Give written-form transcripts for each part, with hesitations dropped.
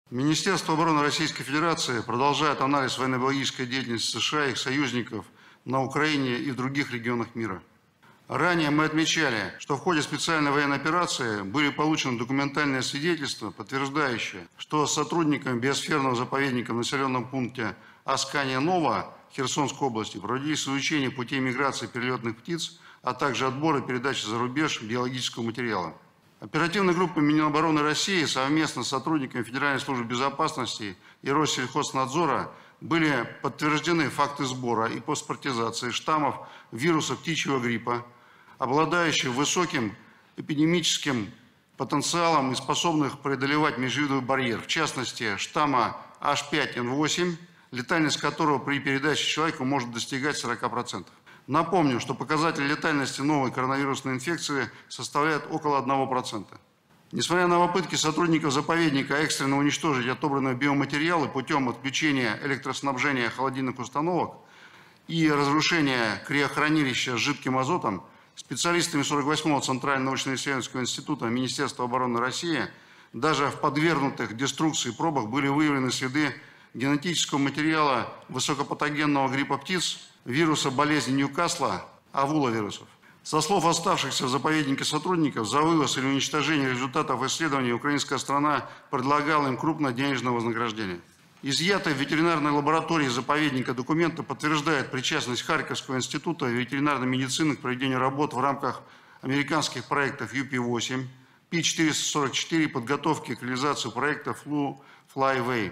Министерство обороны Российской Федерации продолжает анализ военно-биологической деятельности США и их союзников на Украине и в других регионах мира. Ранее мы отмечали, что в ходе специальной военной операции были получены документальные свидетельства, подтверждающие, что сотрудниками биосферного заповедника в населенном пункте Аскания-Нова Херсонской области проводились изучение путей миграции перелетных птиц, а также отбор и передачи за рубеж биологического материала. Оперативная группа Минобороны России совместно с сотрудниками Федеральной службы безопасности и Россельхознадзора были подтверждены факты сбора и паспортизации штаммов вируса птичьего гриппа, обладающих высоким эпидемическим потенциалом и способных преодолевать межвидовый барьер, в частности штамма H5N8, летальность которого при передаче человеку может достигать 40%. Напомню, что показатель летальности новой коронавирусной инфекции составляет около 1%. Несмотря на попытки сотрудников заповедника экстренно уничтожить отобранные биоматериалы путем отключения электроснабжения холодильных установок и разрушения криохранилища с жидким азотом, специалистами 48-го Центрального научно-исследовательского института Министерства обороны России даже в подвергнутых деструкции пробах были выявлены следы генетического материала высокопатогенного гриппа птиц, вируса болезни Ньюкасла, авуловирусов. Со слов оставшихся в заповеднике сотрудников, за вывоз или уничтожение результатов исследований украинская страна предлагала им крупное денежное вознаграждение. Изъятые в ветеринарной лаборатории заповедника документы подтверждают причастность Харьковского института ветеринарной медицины к проведению работ в рамках американских проектов UP8, P444 подготовки к реализации проекта Flyway.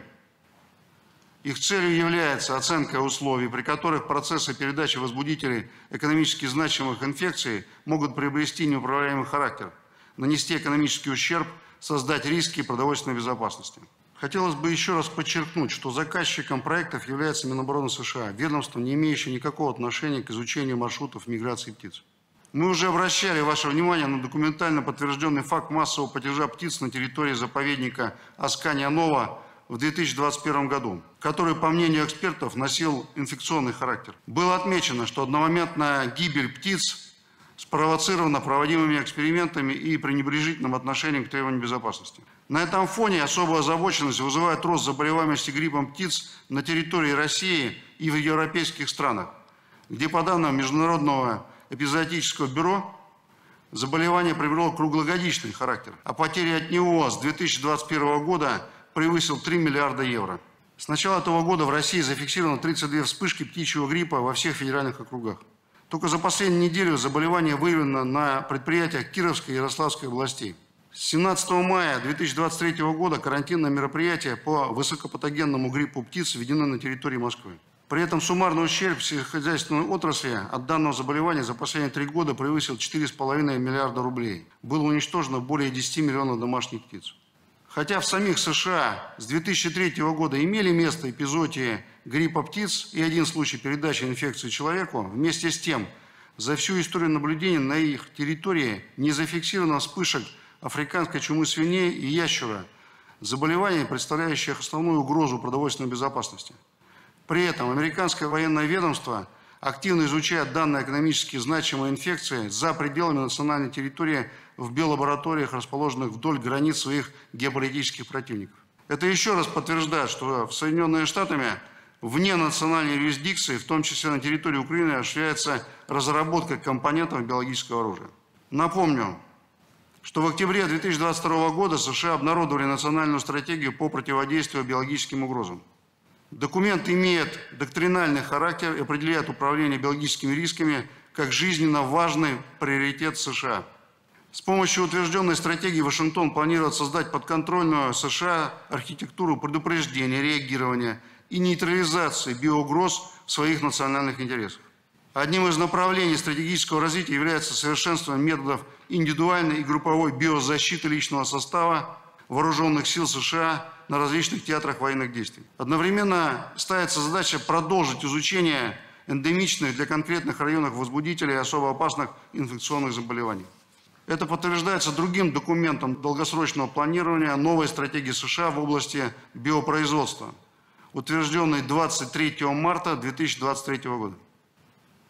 Их целью является оценка условий, при которых процессы передачи возбудителей экономически значимых инфекций могут приобрести неуправляемый характер, нанести экономический ущерб, создать риски продовольственной безопасности. Хотелось бы еще раз подчеркнуть, что заказчиком проектов является Минобороны США, ведомство, не имеющее никакого отношения к изучению маршрутов миграции птиц. Мы уже обращали ваше внимание на документально подтвержденный факт массового падежа птиц на территории заповедника Аскания-Нова в 2021 году, который, по мнению экспертов, носил инфекционный характер. Было отмечено, что одномоментная гибель птиц спровоцирована проводимыми экспериментами и пренебрежительным отношением к требованиям безопасности. На этом фоне особую озабоченность вызывает рост заболеваемости гриппом птиц на территории России и в европейских странах, где, по данным Международного эпизоотического бюро, заболевание приобрело круглогодичный характер, а потери от него с 2021 года превысил 3 миллиарда евро. С начала этого года в России зафиксировано 32 вспышки птичьего гриппа во всех федеральных округах. Только за последнюю неделю заболевание выявлено на предприятиях Кировской и Ярославской областей. С 17 мая 2023 года карантинные мероприятия по высокопатогенному гриппу птиц введены на территории Москвы. При этом суммарный ущерб сельскохозяйственной отрасли от данного заболевания за последние 3 года превысил 4,5 миллиарда рублей. Было уничтожено более 10 миллионов домашних птиц. Хотя в самих США с 2003 года имели место эпизоотии гриппа птиц и один случай передачи инфекции человеку, вместе с тем за всю историю наблюдения на их территории не зафиксировано вспышек африканской чумы свиней и ящера, заболеваний, представляющих основную угрозу продовольственной безопасности. При этом американское военное ведомство активно изучает данные экономически значимые инфекции за пределами национальной территории в биолабораториях, расположенных вдоль границ своих геополитических противников. Это еще раз подтверждает, что в Соединенных Штатах вне национальной юрисдикции, в том числе на территории Украины, осуществляется разработка компонентов биологического оружия. Напомню, что в октябре 2022 года США обнародовали национальную стратегию по противодействию биологическим угрозам. Документ имеет доктринальный характер и определяет управление биологическими рисками как жизненно важный приоритет США. С помощью утвержденной стратегии Вашингтон планирует создать подконтрольную США архитектуру предупреждения, реагирования и нейтрализации биоугроз в своих национальных интересах. Одним из направлений стратегического развития является совершенствование методов индивидуальной и групповой биозащиты личного состава вооруженных сил США на различных театрах военных действий. Одновременно ставится задача продолжить изучение эндемичных для конкретных районов возбудителей особо опасных инфекционных заболеваний. Это подтверждается другим документом долгосрочного планирования новой стратегии США в области биопроизводства, утвержденной 23 марта 2023 года.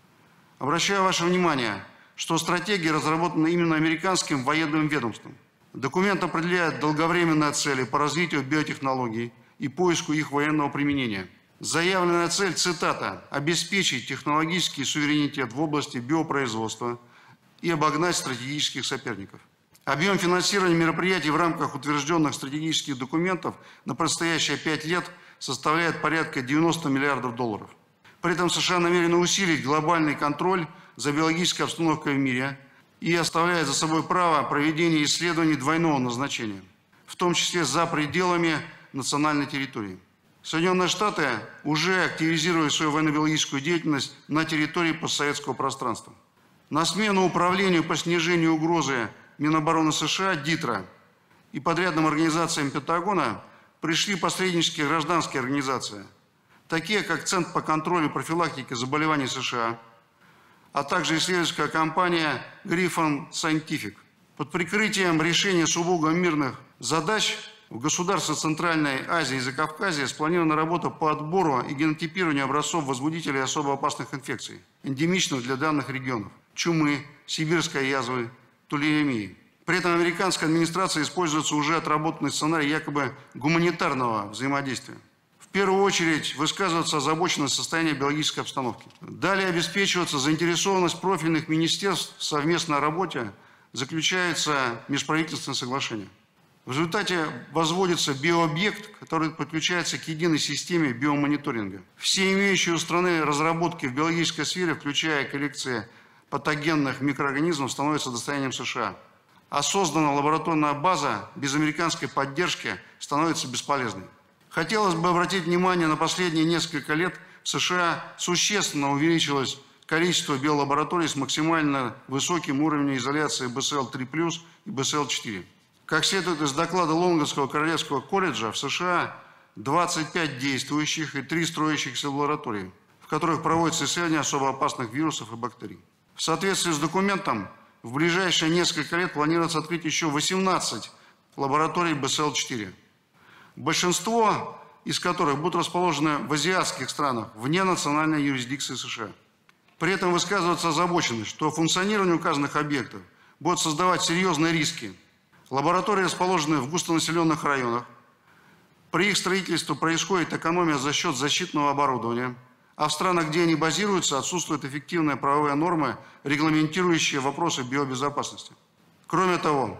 Обращаю ваше внимание, что стратегия разработана именно американским военным ведомством. Документ определяет долговременные цели по развитию биотехнологий и поиску их военного применения. Заявленная цель, цитата, «обеспечить технологический суверенитет в области биопроизводства и обогнать стратегических соперников». Объем финансирования мероприятий в рамках утвержденных стратегических документов на предстоящие 5 лет составляет порядка 90 миллиардов долларов. При этом США намерены усилить глобальный контроль за биологической обстановкой в мире и оставляет за собой право проведения исследований двойного назначения, в том числе за пределами национальной территории. Соединенные Штаты уже активизируют свою военно-биологическую деятельность на территории постсоветского пространства. На смену управлению по снижению угрозы Минобороны США, ДИТРА, и подрядным организациям Пентагона пришли посреднические гражданские организации, такие как Центр по контролю и профилактике заболеваний США, а также исследовательская компания Griffin Scientific. Под прикрытием решения сугубо мирных задач в государствах Центральной Азии и Закавказья спланирована работа по отбору и генотипированию образцов возбудителей особо опасных инфекций, эндемичных для данных регионов – чумы, сибирской язвы, тулеемии. При этом американская администрация используется уже отработанный сценарий якобы гуманитарного взаимодействия. В первую очередь высказывается озабоченность состояния биологической обстановки. Далее обеспечивается заинтересованность профильных министерств в совместной работе, заключается межправительственное соглашение. В результате возводится биообъект, который подключается к единой системе биомониторинга. Все имеющие у страны разработки в биологической сфере, включая коллекции патогенных микроорганизмов, становятся достоянием США. А созданная лабораторная база без американской поддержки становится бесполезной. Хотелось бы обратить внимание, на последние несколько лет в США существенно увеличилось количество биолабораторий с максимально высоким уровнем изоляции BSL-3+, и BSL-4. Как следует из доклада Лондонского Королевского колледжа, в США 25 действующих и 3 строящихся лаборатории, в которых проводятся исследования особо опасных вирусов и бактерий. В соответствии с документом, в ближайшие несколько лет планируется открыть еще 18 лабораторий BSL-4. Большинство из которых будут расположены в азиатских странах, вне национальной юрисдикции США. При этом высказывается озабоченность, что функционирование указанных объектов будет создавать серьезные риски. Лаборатории расположены в густонаселенных районах. При их строительстве происходит экономия за счет защитного оборудования, а в странах, где они базируются, отсутствуют эффективные правовые нормы, регламентирующие вопросы биобезопасности. Кроме того,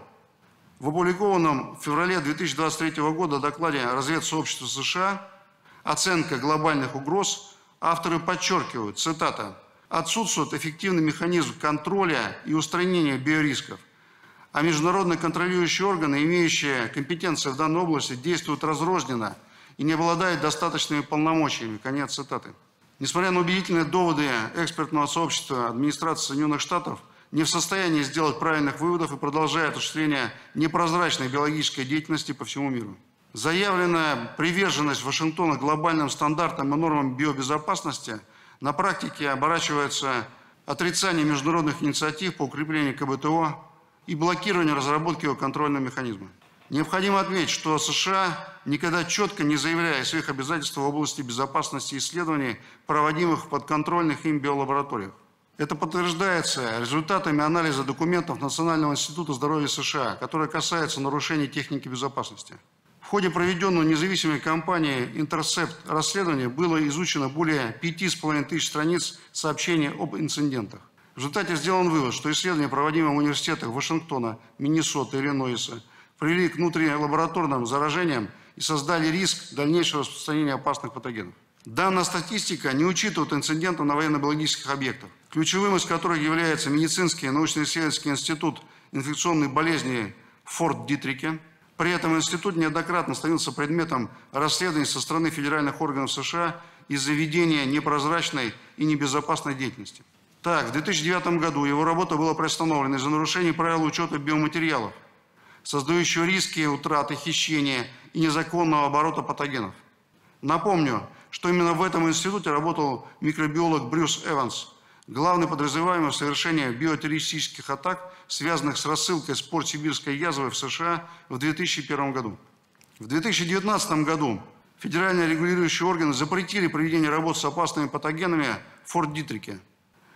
в опубликованном в феврале 2023 года докладе разведсообщества США «Оценка глобальных угроз» авторы подчеркивают, цитата, «отсутствует эффективный механизм контроля и устранения биорисков, а международные контролирующие органы, имеющие компетенции в данной области, действуют разрозненно и не обладают достаточными полномочиями». Конец цитаты. Несмотря на убедительные доводы экспертного сообщества администрации Соединенных Штатов, не в состоянии сделать правильных выводов и продолжает осуществление непрозрачной биологической деятельности по всему миру. Заявленная приверженность Вашингтона глобальным стандартам и нормам биобезопасности на практике оборачивается отрицанием международных инициатив по укреплению КБТО и блокированию разработки его контрольного механизма. Необходимо отметить, что США никогда четко не заявляя о своих обязательствах в области безопасности исследований, проводимых в подконтрольных им биолабораториях. Это подтверждается результатами анализа документов Национального института здоровья США, которые касаются нарушений техники безопасности. В ходе проведенного независимой компанией Intercept расследования было изучено более 5500 страниц сообщений об инцидентах. В результате сделан вывод, что исследования, проводимые в университетах Вашингтона, Миннесоты, Иллинойса, привели к внутрилабораторным заражениям и создали риск дальнейшего распространения опасных патогенов. Данная статистика не учитывает инцидентов на военно-биологических объектах, ключевым из которых является медицинский научно-исследовательский институт инфекционных болезней в Форт-Дитрике. При этом институт неоднократно становился предметом расследований со стороны федеральных органов США из-за ведения непрозрачной и небезопасной деятельности. Так, в 2009 году его работа была приостановлена из-за нарушений правил учета биоматериалов, создающего риски утраты, хищения и незаконного оборота патогенов. Напомню, что именно в этом институте работал микробиолог Брюс Эванс, главный подозреваемый в совершении биотеррористических атак, связанных с рассылкой спор сибирской язвы в США в 2001 году. В 2019 году федеральные регулирующие органы запретили проведение работ с опасными патогенами в Форт-Дитрике.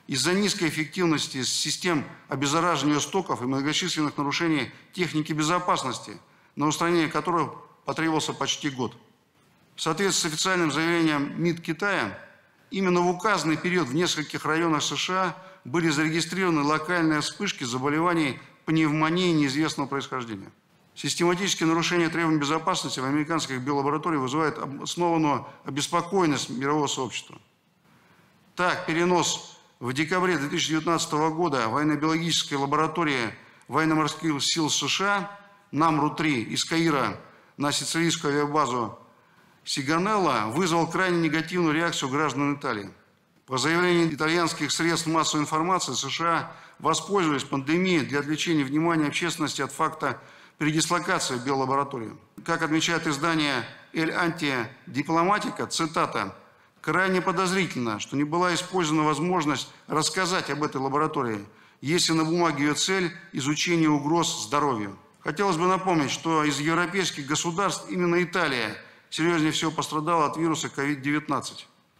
из-за низкой эффективности систем обеззараживания стоков и многочисленных нарушений техники безопасности, на устранение которых потребовался почти год. В соответствии с официальным заявлением МИД Китая, именно в указанный период в нескольких районах США были зарегистрированы локальные вспышки заболеваний пневмонией неизвестного происхождения. Систематические нарушения требований безопасности в американских биолабораториях вызывают обоснованную обеспокоенность мирового сообщества. Так, перенос в декабре 2019 года военно-биологической лаборатории военно-морских сил США НАМРУ-3 из Каира на сицилийскую авиабазу Сиганелла вызвал крайне негативную реакцию граждан Италии. По заявлению итальянских средств массовой информации, США воспользовались пандемией для отвлечения внимания общественности от факта передислокации в биолаборатории. Как отмечает издание «Эль Антидипломатика», цитата, «крайне подозрительно, что не была использована возможность рассказать об этой лаборатории, если на бумаге ее цель – изучение угроз здоровью». Хотелось бы напомнить, что из европейских государств именно Италия серьезнее всего пострадала от вируса COVID-19.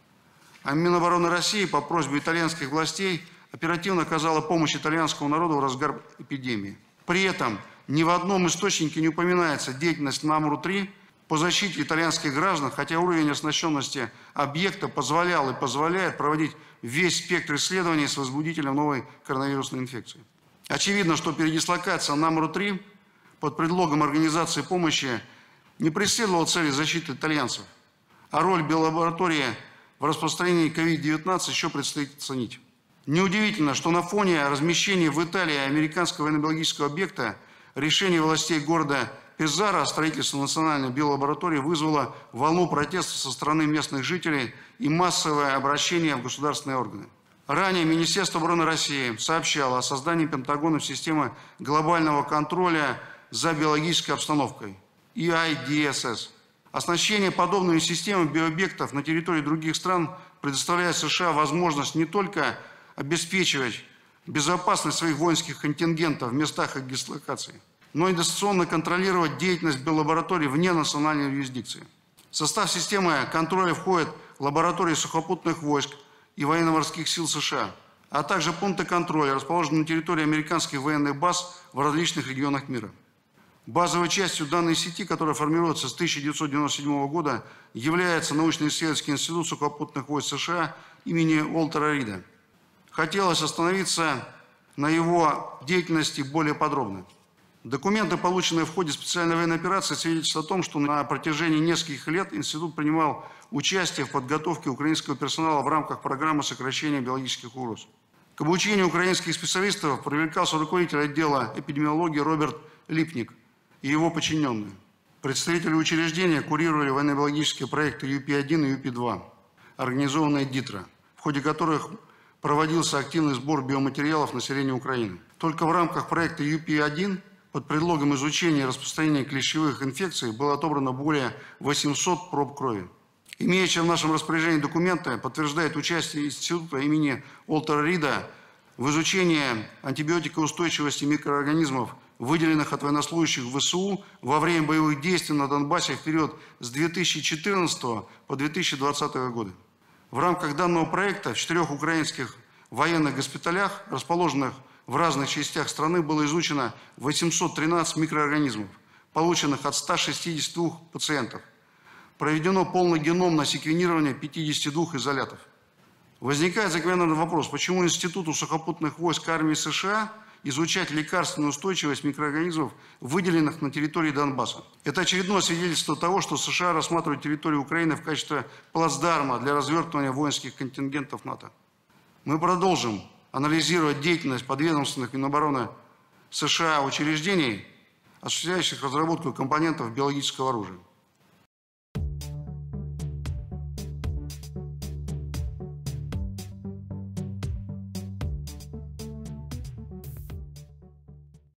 А Минобороны России по просьбе итальянских властей оперативно оказала помощь итальянскому народу в разгар эпидемии. При этом ни в одном источнике не упоминается деятельность НАМРУ-3 по защите итальянских граждан, хотя уровень оснащенности объекта позволял и позволяет проводить весь спектр исследований с возбудителем новой коронавирусной инфекции. Очевидно, что передислокация НАМРУ-3 под предлогом организации помощи не преследовала цели защиты итальянцев, а роль биолаборатории в распространении COVID-19 еще предстоит оценить. Неудивительно, что на фоне размещения в Италии американского военно-биологического объекта решение властей города Пезаро о строительстве национальной биолаборатории вызвало волну протеста со стороны местных жителей и массовое обращение в государственные органы. Ранее Министерство обороны России сообщало о создании Пентагоном системы глобального контроля за биологической обстановкой EIDSS. Оснащение подобными системами биообъектов на территории других стран предоставляет США возможность не только обеспечивать безопасность своих воинских контингентов в местах их дислокации, но и дистанционно контролировать деятельность биолабораторий вне национальной юрисдикции. В состав системы контроля входят лаборатории сухопутных войск и военно-морских сил США, а также пункты контроля, расположенные на территории американских военных баз в различных регионах мира. Базовой частью данной сети, которая формируется с 1997 года, является научно-исследовательский институт сухопутных войск США имени Уолтера Рида. Хотелось остановиться на его деятельности более подробно. Документы, полученные в ходе специальной военной операции, свидетельствуют о том, что на протяжении нескольких лет институт принимал участие в подготовке украинского персонала в рамках программы сокращения биологических угроз. К обучению украинских специалистов привлекался руководитель отдела эпидемиологии Роберт Липник и его подчиненные. Представители учреждения курировали военно-биологические проекты ЮПИ-1 и ЮПИ-2, организованные ДИТРО, в ходе которых проводился активный сбор биоматериалов населения Украины. Только в рамках проекта ЮПИ-1 под предлогом изучения и распространения клещевых инфекций было отобрано более 800 проб крови. Имеющие в нашем распоряжении документы подтверждают участие института имени Уолтера Рида в изучении антибиотикоустойчивости микроорганизмов, выделенных от военнослужащих ВСУ во время боевых действий на Донбассе в период с 2014 по 2020 годы. В рамках данного проекта в 4 украинских военных госпиталях, расположенных в разных частях страны, было изучено 813 микроорганизмов, полученных от 162 пациентов. Проведено полногеномное секвенирование 52 изолятов. Возникает закономерный вопрос, почему Институту сухопутных войск армии США изучать лекарственную устойчивость микроорганизмов, выделенных на территории Донбасса. Это очередное свидетельство того, что США рассматривают территорию Украины в качестве плацдарма для развертывания воинских контингентов НАТО. Мы продолжим анализировать деятельность подведомственных Минобороны США учреждений, осуществляющих разработку компонентов биологического оружия.